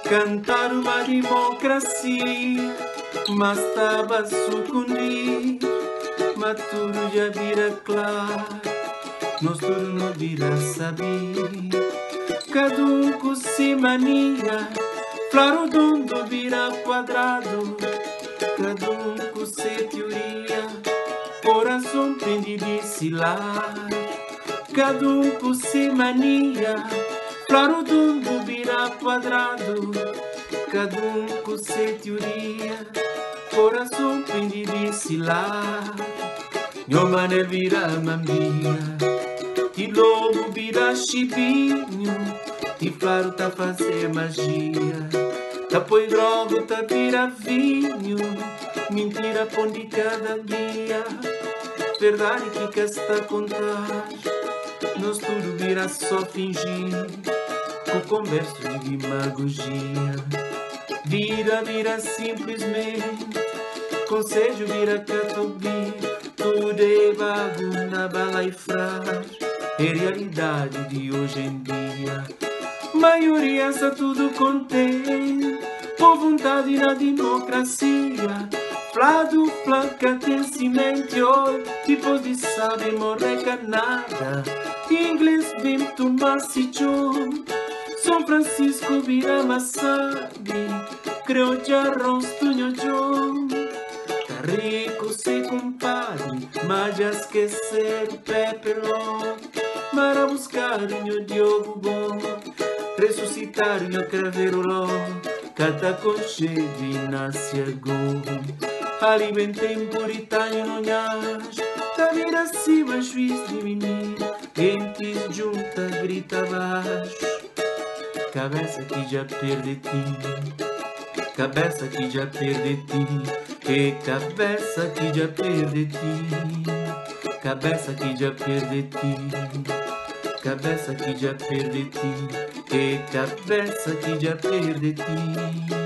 Cantar uma democracia, mas estava a sucundir. Mas tudo já vira claro, nós tudo não vira saber. Cada com si mania, claro dondo vira quadrado. Cada com si teoria, coração tende de silar. Cada com si mania, claro dondo vira quadrado. Cada com si teoria, coração tende de silar. Meu mané vira mambia, e lobo vira chibinho, e claro tá fazer magia. Tá põe droga, tá vira vinho, mentira põe cada dia. Verdade que está a contar, nós tudo vira só fingir, com converso de demagogia. Vira simplesmente, conselho vira catobir, tudo é vago na bala e frágil, é realidade de hoje em dia. Maioria está tudo contente, por vontade na democracia. Flado, placa, tem cimento, depois de saber morrer canada. Inglês, vim tomar sítio, São Francisco vira massagre, creu de arroz, tunho, tá rico, se compadre, mas já esquecer o pepelão. Para buscar o Diogo bom, ressuscitar o craverolão, cada concheve nasce agora. Alimentem puritano no nhas, da vida acima juiz divinir, entes junta grita baixo. Cabeça que já perde ti, cabeça que já perde ti, que cabeça que já perde ti, cabeça que já perde ti, cabeça que já perde ti, que cabeça que já perde ti.